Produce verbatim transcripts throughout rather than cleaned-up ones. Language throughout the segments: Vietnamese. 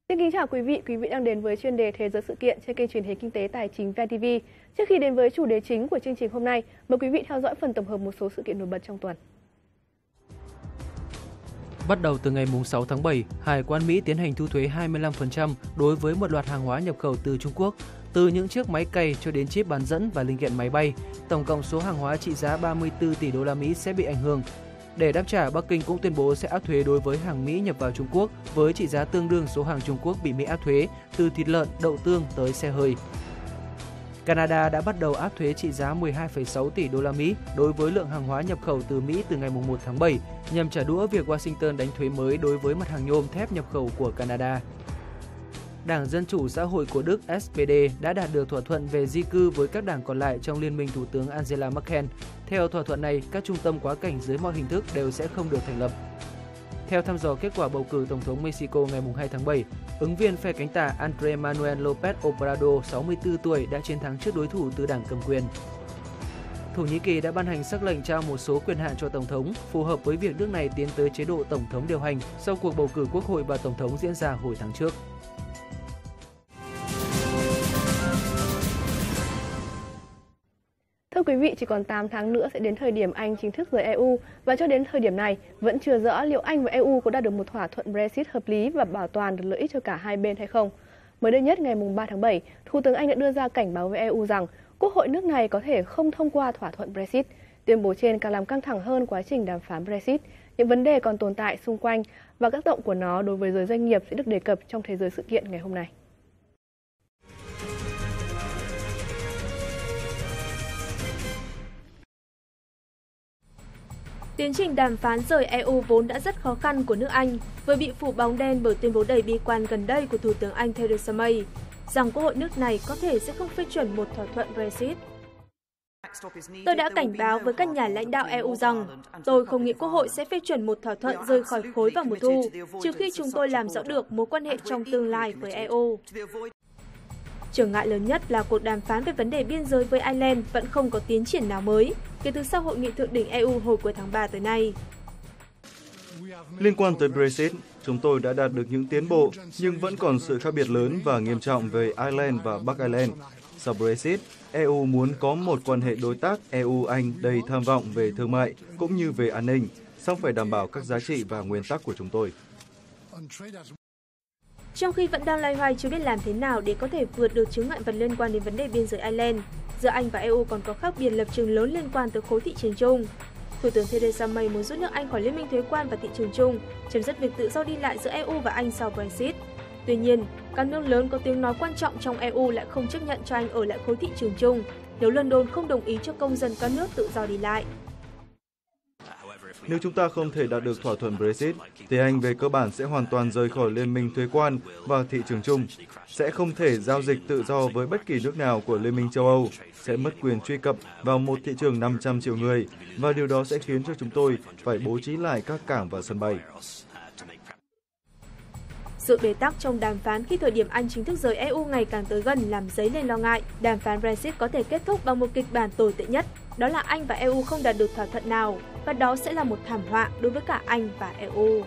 Xin kính chào quý vị, quý vị đang đến với chuyên đề Thế giới sự kiện trên kênh truyền hình Kinh tế Tài chính vê en tê vê. Trước khi đến với chủ đề chính của chương trình hôm nay, mời quý vị theo dõi phần tổng hợp một số sự kiện nổi bật trong tuần. Bắt đầu từ ngày sáu tháng bảy, Hải quan Mỹ tiến hành thu thuế hai mươi lăm phần trăm đối với một loạt hàng hóa nhập khẩu từ Trung Quốc, từ những chiếc máy cày cho đến chip bán dẫn và linh kiện máy bay. Tổng cộng số hàng hóa trị giá ba mươi tư tỷ đô la Mỹ sẽ bị ảnh hưởng. Để đáp trả, Bắc Kinh cũng tuyên bố sẽ áp thuế đối với hàng Mỹ nhập vào Trung Quốc với trị giá tương đương số hàng Trung Quốc bị Mỹ áp thuế, từ thịt lợn, đậu tương tới xe hơi. Canada đã bắt đầu áp thuế trị giá mười hai phẩy sáu tỷ đô la Mỹ đối với lượng hàng hóa nhập khẩu từ Mỹ từ ngày một tháng bảy, nhằm trả đũa việc Washington đánh thuế mới đối với mặt hàng nhôm thép nhập khẩu của Canada. Đảng Dân chủ Xã hội của Đức ét pê đê đã đạt được thỏa thuận về di cư với các đảng còn lại trong Liên minh Thủ tướng Angela Merkel. Theo thỏa thuận này, các trung tâm quá cảnh dưới mọi hình thức đều sẽ không được thành lập. Theo thăm dò kết quả bầu cử Tổng thống Mexico ngày hai tháng bảy, ứng viên phe cánh tả Andrés Manuel López Obrador, sáu mươi tư tuổi, đã chiến thắng trước đối thủ từ đảng cầm quyền. Thổ Nhĩ Kỳ đã ban hành sắc lệnh trao một số quyền hạn cho Tổng thống, phù hợp với việc nước này tiến tới chế độ Tổng thống điều hành sau cuộc bầu cử Quốc hội và Tổng thống diễn ra hồi tháng trước. Thưa quý vị, chỉ còn tám tháng nữa sẽ đến thời điểm Anh chính thức rời e u và cho đến thời điểm này vẫn chưa rõ liệu Anh và e u có đạt được một thỏa thuận Brexit hợp lý và bảo toàn được lợi ích cho cả hai bên hay không. Mới đây nhất ngày ba tháng bảy, Thủ tướng Anh đã đưa ra cảnh báo với e u rằng Quốc hội nước này có thể không thông qua thỏa thuận Brexit. Tuyên bố trên càng làm căng thẳng hơn quá trình đàm phán Brexit. Những vấn đề còn tồn tại xung quanh và các tác động của nó đối với giới doanh nghiệp sẽ được đề cập trong Thế giới sự kiện ngày hôm nay. Tiến trình đàm phán rời e u vốn đã rất khó khăn của nước Anh, vừa bị phủ bóng đen bởi tuyên bố đầy bi quan gần đây của Thủ tướng Anh Theresa May, rằng Quốc hội nước này có thể sẽ không phê chuẩn một thỏa thuận Brexit. Tôi đã cảnh báo với các nhà lãnh đạo e u rằng tôi không nghĩ Quốc hội sẽ phê chuẩn một thỏa thuận rời khỏi khối vào mùa thu, trừ khi chúng tôi làm rõ được mối quan hệ trong tương lai với e u. Trở ngại lớn nhất là cuộc đàm phán về vấn đề biên giới với Ireland vẫn không có tiến triển nào mới kể từ sau hội nghị thượng đỉnh e u hồi cuối tháng ba tới nay. Liên quan tới Brexit, chúng tôi đã đạt được những tiến bộ, nhưng vẫn còn sự khác biệt lớn và nghiêm trọng về Ireland và Bắc Ireland. Sau Brexit, e u muốn có một quan hệ đối tác e u-Anh đầy tham vọng về thương mại cũng như về an ninh, song phải đảm bảo các giá trị và nguyên tắc của chúng tôi. Trong khi vẫn đang loay hoay chưa biết làm thế nào để có thể vượt được chướng ngại vật liên quan đến vấn đề biên giới Ireland, giữa Anh và e u còn có khác biệt lập trường lớn liên quan tới khối thị trường chung. Thủ tướng Theresa May muốn rút nước Anh khỏi liên minh thuế quan và thị trường chung, chấm dứt việc tự do đi lại giữa e u và Anh sau Brexit. Tuy nhiên, các nước lớn có tiếng nói quan trọng trong e u lại không chấp nhận cho Anh ở lại khối thị trường chung nếu London không đồng ý cho công dân các nước tự do đi lại. Nếu chúng ta không thể đạt được thỏa thuận Brexit, thì Anh về cơ bản sẽ hoàn toàn rời khỏi Liên minh thuế quan và thị trường chung, sẽ không thể giao dịch tự do với bất kỳ nước nào của Liên minh châu Âu, sẽ mất quyền truy cập vào một thị trường năm trăm triệu người, và điều đó sẽ khiến cho chúng tôi phải bố trí lại các cảng và sân bay. Sự bế tắc trong đàm phán khi thời điểm Anh chính thức rời e u ngày càng tới gần làm dấy lên lo ngại đàm phán Brexit có thể kết thúc bằng một kịch bản tồi tệ nhất, đó là Anh và e u không đạt được thỏa thuận nào, và đó sẽ là một thảm họa đối với cả Anh và e u.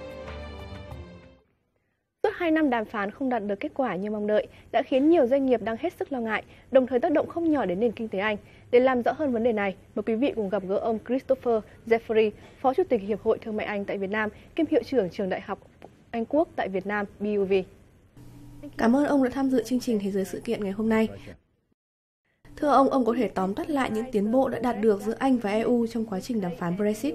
Suốt hai năm đàm phán không đạt được kết quả như mong đợi đã khiến nhiều doanh nghiệp đang hết sức lo ngại, đồng thời tác động không nhỏ đến nền kinh tế Anh. Để làm rõ hơn vấn đề này, mời quý vị cùng gặp gỡ ông Christopher Jeffrey, Phó Chủ tịch Hiệp hội Thương mại Anh tại Việt Nam, kiêm Hiệu trưởng Trường Đại học Anh Quốc tại Việt Nam bê u vê. Cảm ơn ông đã tham dự chương trình Thế giới sự kiện ngày hôm nay. Thưa ông, ông có thể tóm tắt lại những tiến bộ đã đạt được giữa Anh và e u trong quá trình đàm phán Brexit?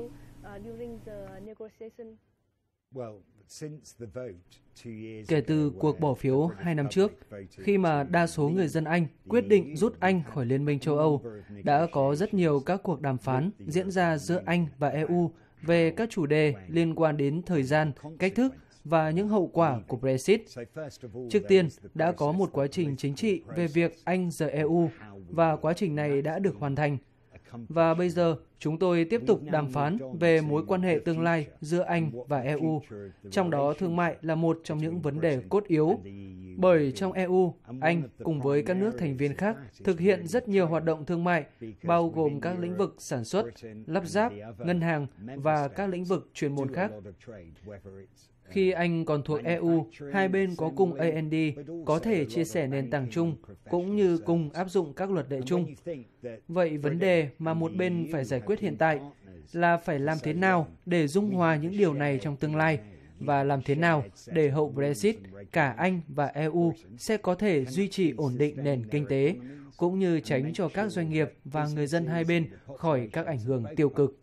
Kể từ cuộc bỏ phiếu hai năm trước, khi mà đa số người dân Anh quyết định rút Anh khỏi Liên minh châu Âu, đã có rất nhiều các cuộc đàm phán diễn ra giữa Anh và e u về các chủ đề liên quan đến thời gian, cách thức và những hậu quả của Brexit. Trước tiên, đã có một quá trình chính trị về việc Anh rời e u, và quá trình này đã được hoàn thành. Và bây giờ, chúng tôi tiếp tục đàm phán về mối quan hệ tương lai giữa Anh và e u, trong đó thương mại là một trong những vấn đề cốt yếu. Bởi trong e u, Anh cùng với các nước thành viên khác thực hiện rất nhiều hoạt động thương mại, bao gồm các lĩnh vực sản xuất, lắp ráp, ngân hàng và các lĩnh vực chuyên môn khác. Khi Anh còn thuộc e u, hai bên có cùng a en đê, có thể chia sẻ nền tảng chung, cũng như cùng áp dụng các luật lệ chung. Vậy vấn đề mà một bên phải giải quyết hiện tại là phải làm thế nào để dung hòa những điều này trong tương lai, và làm thế nào để hậu Brexit, cả Anh và e u sẽ có thể duy trì ổn định nền kinh tế, cũng như tránh cho các doanh nghiệp và người dân hai bên khỏi các ảnh hưởng tiêu cực.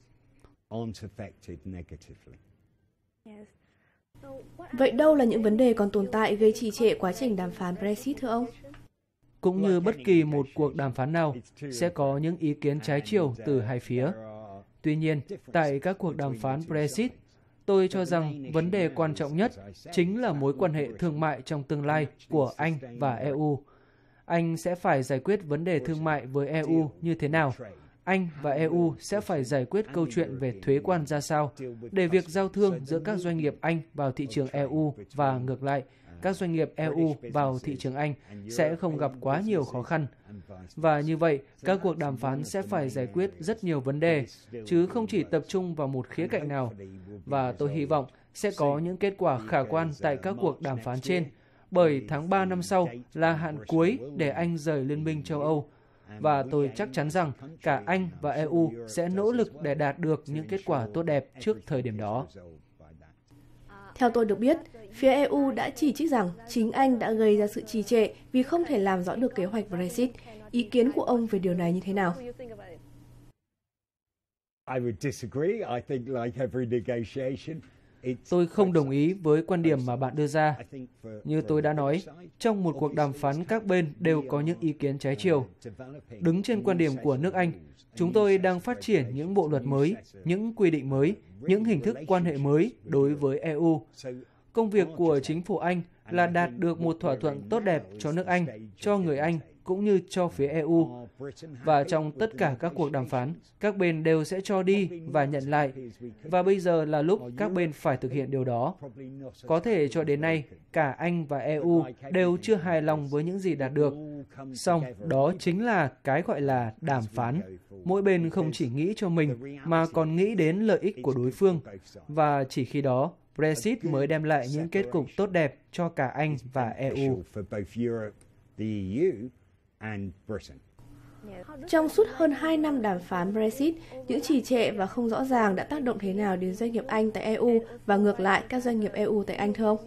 Vậy đâu là những vấn đề còn tồn tại gây trì trệ quá trình đàm phán Brexit thưa ông? Cũng như bất kỳ một cuộc đàm phán nào, sẽ có những ý kiến trái chiều từ hai phía. Tuy nhiên, tại các cuộc đàm phán Brexit, tôi cho rằng vấn đề quan trọng nhất chính là mối quan hệ thương mại trong tương lai của Anh và e u. Anh sẽ phải giải quyết vấn đề thương mại với e u như thế nào? Anh và e u sẽ phải giải quyết câu chuyện về thuế quan ra sao để việc giao thương giữa các doanh nghiệp Anh vào thị trường e u và ngược lại, các doanh nghiệp e u vào thị trường Anh sẽ không gặp quá nhiều khó khăn. Và như vậy, các cuộc đàm phán sẽ phải giải quyết rất nhiều vấn đề, chứ không chỉ tập trung vào một khía cạnh nào. Và tôi hy vọng sẽ có những kết quả khả quan tại các cuộc đàm phán trên, bởi tháng ba năm sau là hạn cuối để Anh rời Liên minh châu Âu. Và tôi chắc chắn rằng cả Anh và e u sẽ nỗ lực để đạt được những kết quả tốt đẹp trước thời điểm đó. Theo tôi được biết, phía e u đã chỉ trích rằng chính Anh đã gây ra sự trì trệ vì không thể làm rõ được kế hoạch Brexit. Ý kiến của ông về điều này như thế nào? Tôi không đồng ý với quan điểm mà bạn đưa ra. Như tôi đã nói, trong một cuộc đàm phán các bên đều có những ý kiến trái chiều. Đứng trên quan điểm của nước Anh, chúng tôi đang phát triển những bộ luật mới, những quy định mới, những hình thức quan hệ mới đối với e u. Công việc của chính phủ Anh là đạt được một thỏa thuận tốt đẹp cho nước Anh, cho người Anh, cũng như cho phía e u. Và trong tất cả các cuộc đàm phán, các bên đều sẽ cho đi và nhận lại. Và bây giờ là lúc các bên phải thực hiện điều đó. Có thể cho đến nay, cả Anh và e u đều chưa hài lòng với những gì đạt được. Song đó chính là cái gọi là đàm phán. Mỗi bên không chỉ nghĩ cho mình, mà còn nghĩ đến lợi ích của đối phương. Và chỉ khi đó, Brexit mới đem lại những kết cục tốt đẹp cho cả Anh và e u. Trong suốt hơn hai năm đàm phán Brexit, những trì trệ và không rõ ràng đã tác động thế nào đến doanh nghiệp Anh tại e u và ngược lại các doanh nghiệp e u tại Anh thưa ông?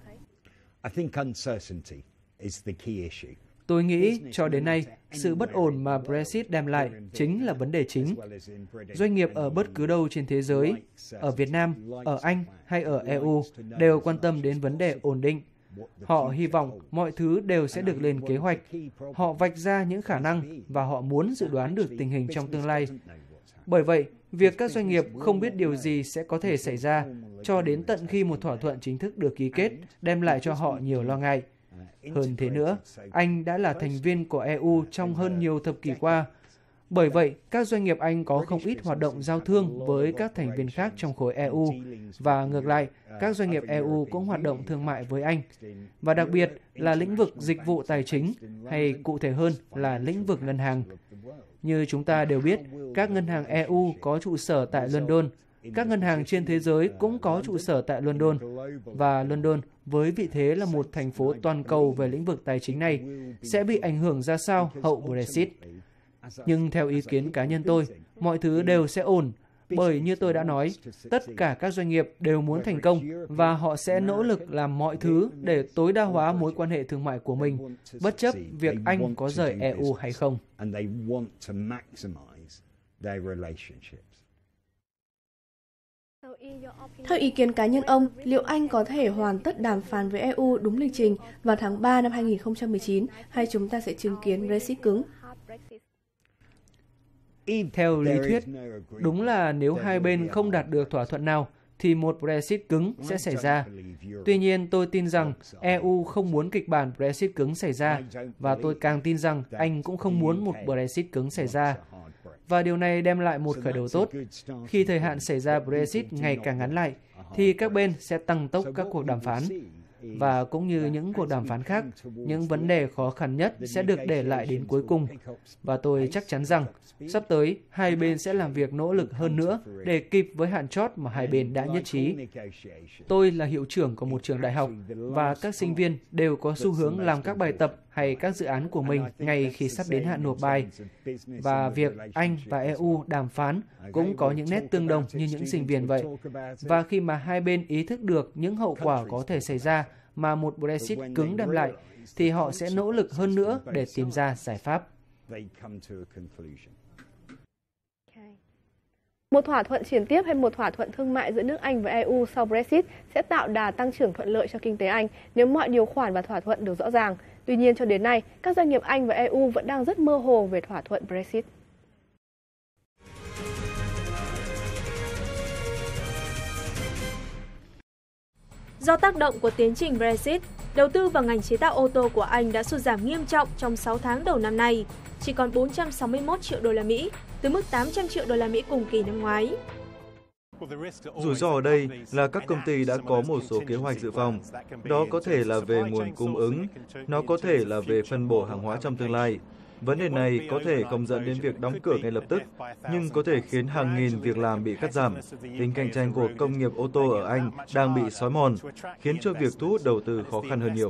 Tôi nghĩ cho đến nay, sự bất ổn mà Brexit đem lại chính là vấn đề chính. Doanh nghiệp ở bất cứ đâu trên thế giới, ở Việt Nam, ở Anh hay ở e u đều quan tâm đến vấn đề ổn định. Họ hy vọng mọi thứ đều sẽ được lên kế hoạch. Họ vạch ra những khả năng và họ muốn dự đoán được tình hình trong tương lai. Bởi vậy, việc các doanh nghiệp không biết điều gì sẽ có thể xảy ra cho đến tận khi một thỏa thuận chính thức được ký kết đem lại cho họ nhiều lo ngại. Hơn thế nữa, Anh đã là thành viên của e u trong hơn nhiều thập kỷ qua. Bởi vậy, các doanh nghiệp Anh có không ít hoạt động giao thương với các thành viên khác trong khối e u. Và ngược lại, các doanh nghiệp e u cũng hoạt động thương mại với Anh. Và đặc biệt là lĩnh vực dịch vụ tài chính, hay cụ thể hơn là lĩnh vực ngân hàng. Như chúng ta đều biết, các ngân hàng e u có trụ sở tại London. Các ngân hàng trên thế giới cũng có trụ sở tại London. Và London, với vị thế là một thành phố toàn cầu về lĩnh vực tài chính này, sẽ bị ảnh hưởng ra sao hậu Brexit? Nhưng theo ý kiến cá nhân tôi, mọi thứ đều sẽ ổn, bởi như tôi đã nói, tất cả các doanh nghiệp đều muốn thành công và họ sẽ nỗ lực làm mọi thứ để tối đa hóa mối quan hệ thương mại của mình, bất chấp việc Anh có rời e u hay không. Theo ý kiến cá nhân ông, liệu Anh có thể hoàn tất đàm phán với e u đúng lịch trình vào tháng ba năm hai nghìn không trăm mười chín hay chúng ta sẽ chứng kiến Brexit cứng? Theo lý thuyết, đúng là nếu hai bên không đạt được thỏa thuận nào, thì một Brexit cứng sẽ xảy ra. Tuy nhiên, tôi tin rằng e u không muốn kịch bản Brexit cứng xảy ra, và tôi càng tin rằng Anh cũng không muốn một Brexit cứng xảy ra. Và điều này đem lại một khởi đầu tốt. Khi thời hạn xảy ra Brexit ngày càng ngắn lại, thì các bên sẽ tăng tốc các cuộc đàm phán. và cũng như những cuộc đàm phán khác, những vấn đề khó khăn nhất sẽ được để lại đến cuối cùng. Và tôi chắc chắn rằng sắp tới hai bên sẽ làm việc nỗ lực hơn nữa để kịp với hạn chót mà hai bên đã nhất trí. Tôi là hiệu trưởng của một trường đại học và các sinh viên đều có xu hướng làm các bài tập hay các dự án của mình ngay khi sắp đến hạn nộp bài. Và việc Anh và e u đàm phán cũng có những nét tương đồng như những sinh viên vậy. Và khi mà hai bên ý thức được những hậu quả có thể xảy ra mà một Brexit cứng đem lại, thì họ sẽ nỗ lực hơn nữa để tìm ra giải pháp. Một thỏa thuận chuyển tiếp hay một thỏa thuận thương mại giữa nước Anh và e u sau Brexit sẽ tạo đà tăng trưởng thuận lợi cho kinh tế Anh nếu mọi điều khoản và thỏa thuận được rõ ràng. Tuy nhiên, cho đến nay, các doanh nghiệp Anh và e u vẫn đang rất mơ hồ về thỏa thuận Brexit. Do tác động của tiến trình Brexit, đầu tư vào ngành chế tạo ô tô của Anh đã sụt giảm nghiêm trọng trong sáu tháng đầu năm nay, chỉ còn bốn trăm sáu mươi mốt triệu đô la Mỹ, từ mức tám trăm triệu đô la Mỹ cùng kỳ năm ngoái. Rủi ro ở đây là các công ty đã có một số kế hoạch dự phòng. Đó có thể là về nguồn cung ứng, nó có thể là về phân bổ hàng hóa trong tương lai. Vấn đề này có thể không dẫn đến việc đóng cửa ngay lập tức, nhưng có thể khiến hàng nghìn việc làm bị cắt giảm. Tính cạnh tranh của công nghiệp ô tô ở Anh đang bị xói mòn, khiến cho việc thu hút đầu tư khó khăn hơn nhiều.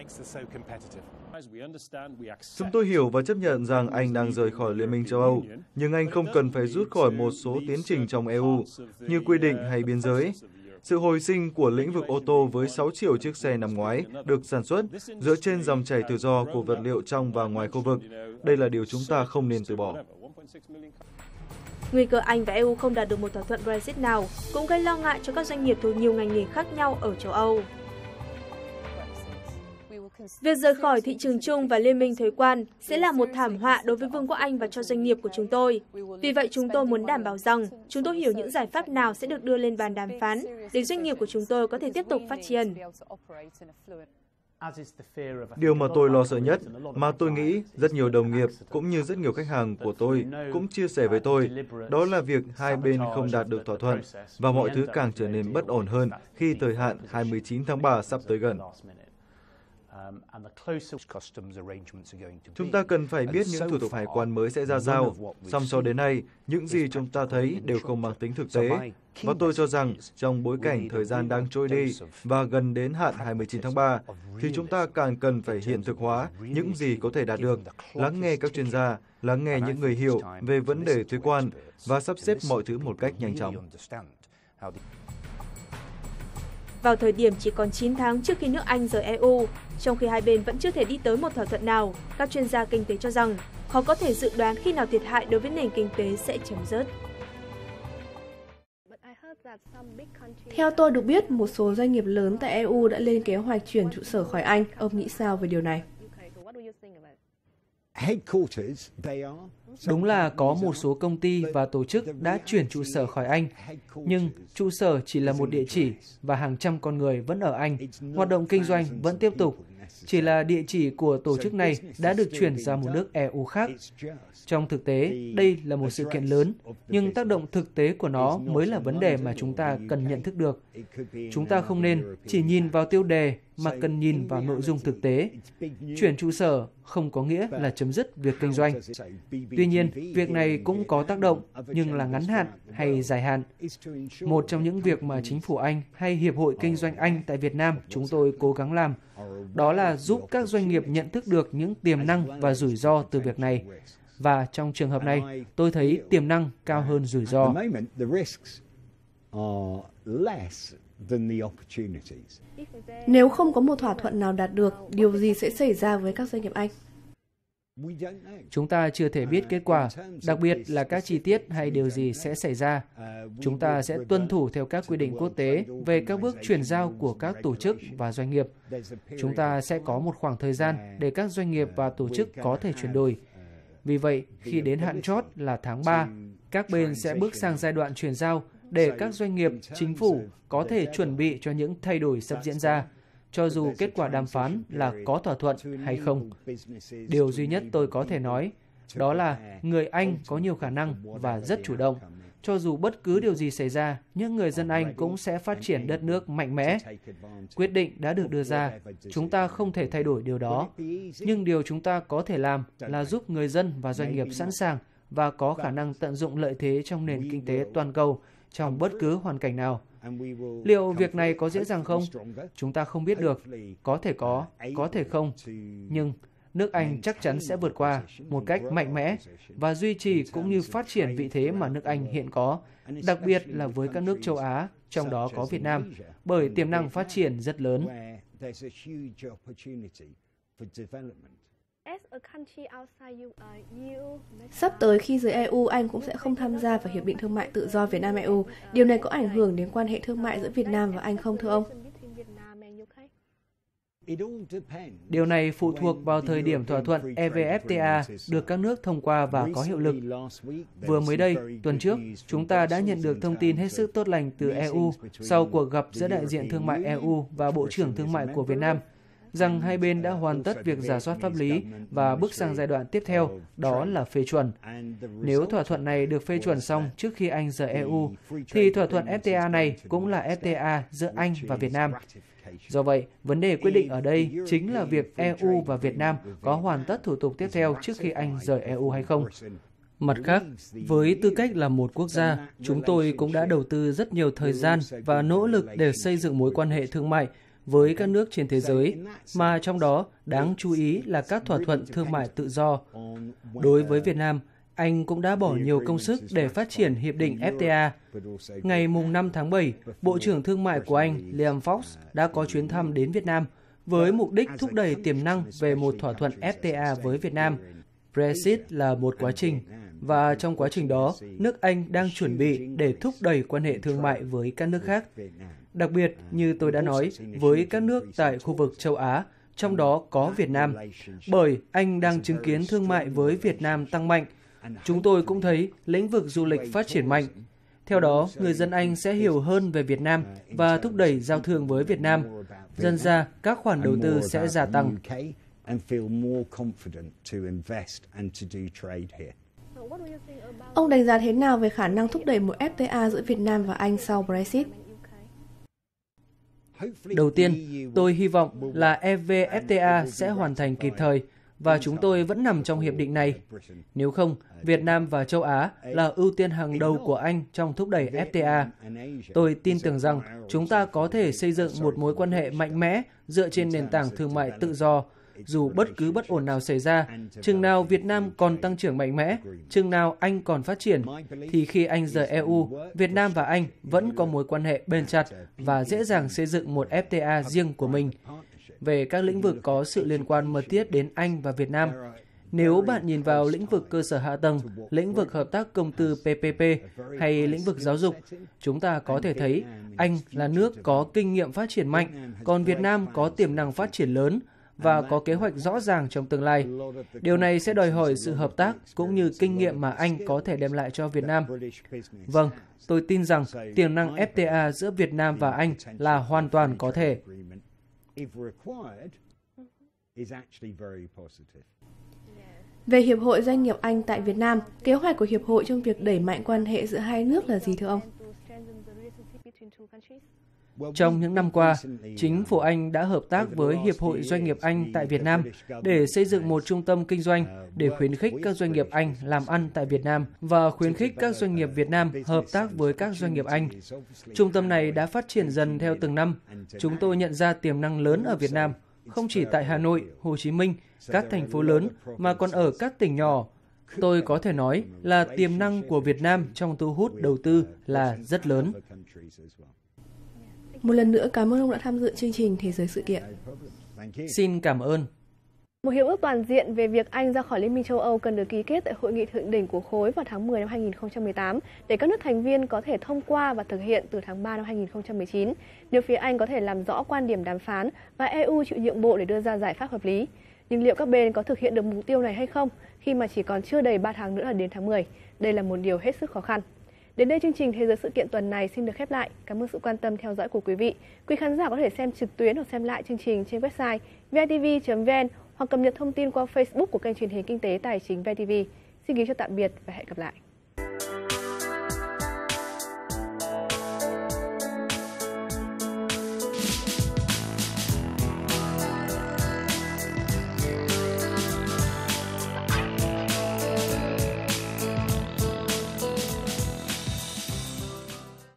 Chúng tôi hiểu và chấp nhận rằng Anh đang rời khỏi Liên minh châu Âu, nhưng Anh không cần phải rút khỏi một số tiến trình trong e u, như quy định hay biên giới. Sự hồi sinh của lĩnh vực ô tô với sáu triệu chiếc xe năm ngoái được sản xuất dựa trên dòng chảy tự do của vật liệu trong và ngoài khu vực. Đây là điều chúng ta không nên từ bỏ. Nguy cơ Anh và e u không đạt được một thỏa thuận Brexit nào cũng gây lo ngại cho các doanh nghiệp thuộc nhiều ngành nghề khác nhau ở châu Âu. Việc rời khỏi thị trường chung và liên minh thuế quan sẽ là một thảm họa đối với Vương quốc Anh và cho doanh nghiệp của chúng tôi. Vì vậy, chúng tôi muốn đảm bảo rằng chúng tôi hiểu những giải pháp nào sẽ được đưa lên bàn đàm phán để doanh nghiệp của chúng tôi có thể tiếp tục phát triển. Điều mà tôi lo sợ nhất, mà tôi nghĩ rất nhiều đồng nghiệp cũng như rất nhiều khách hàng của tôi cũng chia sẻ với tôi, đó là việc hai bên không đạt được thỏa thuận và mọi thứ càng trở nên bất ổn hơn khi thời hạn hai mươi chín tháng ba sắp tới gần. Chúng ta cần phải biết những thủ tục hải quan mới sẽ ra sao, song so đến nay, những gì chúng ta thấy đều không mang tính thực tế. Và tôi cho rằng, trong bối cảnh thời gian đang trôi đi và gần đến hạn hai mươi chín tháng ba, thì chúng ta càng cần phải hiện thực hóa những gì có thể đạt được, lắng nghe các chuyên gia, lắng nghe những người hiểu về vấn đề thuế quan và sắp xếp mọi thứ một cách nhanh chóng. Vào thời điểm chỉ còn chín tháng trước khi nước Anh rời e u, trong khi hai bên vẫn chưa thể đi tới một thỏa thuận nào, các chuyên gia kinh tế cho rằng khó có thể dự đoán khi nào thiệt hại đối với nền kinh tế sẽ chấm dứt. Theo tôi được biết, một số doanh nghiệp lớn tại e u đã lên kế hoạch chuyển trụ sở khỏi Anh. Ông nghĩ sao về điều này? Đúng là có một số công ty và tổ chức đã chuyển trụ sở khỏi Anh, nhưng trụ sở chỉ là một địa chỉ và hàng trăm con người vẫn ở Anh, hoạt động kinh doanh vẫn tiếp tục. Chỉ là địa chỉ của tổ chức này đã được chuyển ra một nước e u khác. Trong thực tế, đây là một sự kiện lớn, nhưng tác động thực tế của nó mới là vấn đề mà chúng ta cần nhận thức được. Chúng ta không nên chỉ nhìn vào tiêu đề mà cần nhìn vào nội dung thực tế. Chuyển trụ sở không có nghĩa là chấm dứt việc kinh doanh. Tuy nhiên, việc này cũng có tác động, nhưng là ngắn hạn hay dài hạn. Một trong những việc mà chính phủ Anh hay Hiệp hội Kinh doanh Anh tại Việt Nam chúng tôi cố gắng làm, đó là giúp các doanh nghiệp nhận thức được những tiềm năng và rủi ro từ việc này. Và trong trường hợp này, tôi thấy tiềm năng cao hơn rủi ro. Nếu không có một thỏa thuận nào đạt được, điều gì sẽ xảy ra với các doanh nghiệp Anh? Chúng ta chưa thể biết kết quả, đặc biệt là các chi tiết hay điều gì sẽ xảy ra. Chúng ta sẽ tuân thủ theo các quy định quốc tế về các bước chuyển giao của các tổ chức và doanh nghiệp. Chúng ta sẽ có một khoảng thời gian để các doanh nghiệp và tổ chức có thể chuyển đổi. Vì vậy, khi đến hạn chót là tháng ba, các bên sẽ bước sang giai đoạn chuyển giao để các doanh nghiệp, chính phủ có thể chuẩn bị cho những thay đổi sắp diễn ra, cho dù kết quả đàm phán là có thỏa thuận hay không. Điều duy nhất tôi có thể nói, đó là người Anh có nhiều khả năng và rất chủ động. cho dù bất cứ điều gì xảy ra, những người dân Anh cũng sẽ phát triển đất nước mạnh mẽ. Quyết định đã được đưa ra, chúng ta không thể thay đổi điều đó. Nhưng điều chúng ta có thể làm là giúp người dân và doanh nghiệp sẵn sàng và có khả năng tận dụng lợi thế trong nền kinh tế toàn cầu trong bất cứ hoàn cảnh nào. Liệu việc này có dễ dàng không? Chúng ta không biết được. Có thể có, có thể không. Nhưng nước Anh chắc chắn sẽ vượt qua một cách mạnh mẽ và duy trì cũng như phát triển vị thế mà nước Anh hiện có, đặc biệt là với các nước châu Á, trong đó có Việt Nam, bởi tiềm năng phát triển rất lớn. Sắp tới khi rời e u, Anh cũng sẽ không tham gia vào Hiệp định Thương mại Tự do Việt Nam-e u. Điều này có ảnh hưởng đến quan hệ thương mại giữa Việt Nam và Anh không thưa ông? Điều này phụ thuộc vào thời điểm thỏa thuận e vê ép tê a được các nước thông qua và có hiệu lực. Vừa mới đây, tuần trước, chúng ta đã nhận được thông tin hết sức tốt lành từ e u sau cuộc gặp giữa đại diện thương mại e u và Bộ trưởng Thương mại của Việt Nam, rằng hai bên đã hoàn tất việc rà soát pháp lý và bước sang giai đoạn tiếp theo, đó là phê chuẩn. Nếu thỏa thuận này được phê chuẩn xong trước khi Anh rời e u, thì thỏa thuận ép tê a này cũng là ép tê a giữa Anh và Việt Nam. Do vậy, vấn đề quyết định ở đây chính là việc e u và Việt Nam có hoàn tất thủ tục tiếp theo trước khi Anh rời e u hay không. Mặt khác, với tư cách là một quốc gia, chúng tôi cũng đã đầu tư rất nhiều thời gian và nỗ lực để xây dựng mối quan hệ thương mại với các nước trên thế giới, mà trong đó đáng chú ý là các thỏa thuận thương mại tự do. Đối với Việt Nam, Anh cũng đã bỏ nhiều công sức để phát triển hiệp định ép tê a. Ngày năm tháng bảy, Bộ trưởng Thương mại của Anh Liam Fox đã có chuyến thăm đến Việt Nam với mục đích thúc đẩy tiềm năng về một thỏa thuận ép tê a với Việt Nam. Brexit là một quá trình, và trong quá trình đó, nước Anh đang chuẩn bị để thúc đẩy quan hệ thương mại với các nước khác. Đặc biệt, như tôi đã nói, với các nước tại khu vực châu Á, trong đó có Việt Nam, bởi Anh đang chứng kiến thương mại với Việt Nam tăng mạnh. Chúng tôi cũng thấy lĩnh vực du lịch phát triển mạnh. Theo đó, người dân Anh sẽ hiểu hơn về Việt Nam và thúc đẩy giao thương với Việt Nam. Dần ra, các khoản đầu tư sẽ gia tăng. Ông đánh giá thế nào về khả năng thúc đẩy một ép tê a giữa Việt Nam và Anh sau Brexit? Đầu tiên, tôi hy vọng là e vê ép tê a sẽ hoàn thành kịp thời và chúng tôi vẫn nằm trong hiệp định này. Nếu không, Việt Nam và châu Á là ưu tiên hàng đầu của Anh trong thúc đẩy ép tê a. Tôi tin tưởng rằng chúng ta có thể xây dựng một mối quan hệ mạnh mẽ dựa trên nền tảng thương mại tự do. Dù bất cứ bất ổn nào xảy ra, chừng nào Việt Nam còn tăng trưởng mạnh mẽ, chừng nào Anh còn phát triển, thì khi Anh rời e u, Việt Nam và Anh vẫn có mối quan hệ bền chặt và dễ dàng xây dựng một ép tê a riêng của mình. Về các lĩnh vực có sự liên quan mật thiết đến Anh và Việt Nam, nếu bạn nhìn vào lĩnh vực cơ sở hạ tầng, lĩnh vực hợp tác công tư pê pê pê hay lĩnh vực giáo dục, chúng ta có thể thấy Anh là nước có kinh nghiệm phát triển mạnh, còn Việt Nam có tiềm năng phát triển lớn và có kế hoạch rõ ràng trong tương lai. Điều này sẽ đòi hỏi sự hợp tác cũng như kinh nghiệm mà Anh có thể đem lại cho Việt Nam. Vâng, tôi tin rằng tiềm năng ép tê a giữa Việt Nam và Anh là hoàn toàn có thể. Về Hiệp hội Doanh nghiệp Anh tại Việt Nam, kế hoạch của Hiệp hội trong việc đẩy mạnh quan hệ giữa hai nước là gì thưa ông? Trong những năm qua, chính phủ Anh đã hợp tác với Hiệp hội Doanh nghiệp Anh tại Việt Nam để xây dựng một trung tâm kinh doanh để khuyến khích các doanh nghiệp Anh làm ăn tại Việt Nam và khuyến khích các doanh nghiệp Việt Nam hợp tác với các doanh nghiệp Anh. Trung tâm này đã phát triển dần theo từng năm. Chúng tôi nhận ra tiềm năng lớn ở Việt Nam, không chỉ tại Hà Nội, Hồ Chí Minh, các thành phố lớn, mà còn ở các tỉnh nhỏ. Tôi có thể nói là tiềm năng của Việt Nam trong thu hút đầu tư là rất lớn. Một lần nữa cảm ơn ông đã tham dự chương trình Thế giới sự kiện. Xin cảm ơn. Một hiệp ước toàn diện về việc Anh ra khỏi Liên minh châu Âu cần được ký kết tại Hội nghị thượng đỉnh của khối vào tháng mười năm hai nghìn không trăm mười tám để các nước thành viên có thể thông qua và thực hiện từ tháng ba năm hai nghìn không trăm mười chín. Nếu phía Anh có thể làm rõ quan điểm đàm phán và e u chịu nhượng bộ để đưa ra giải pháp hợp lý. Nhưng liệu các bên có thực hiện được mục tiêu này hay không khi mà chỉ còn chưa đầy ba tháng nữa là đến tháng mười? Đây là một điều hết sức khó khăn. Đến đây chương trình Thế giới sự kiện tuần này xin được khép lại. Cảm ơn sự quan tâm theo dõi của quý vị. Quý khán giả có thể xem trực tuyến hoặc xem lại chương trình trên website vê i tê vê chấm vê en hoặc cập nhật thông tin qua Facebook của kênh truyền hình kinh tế tài chính vê i tê vê. Xin kính chào tạm biệt và hẹn gặp lại.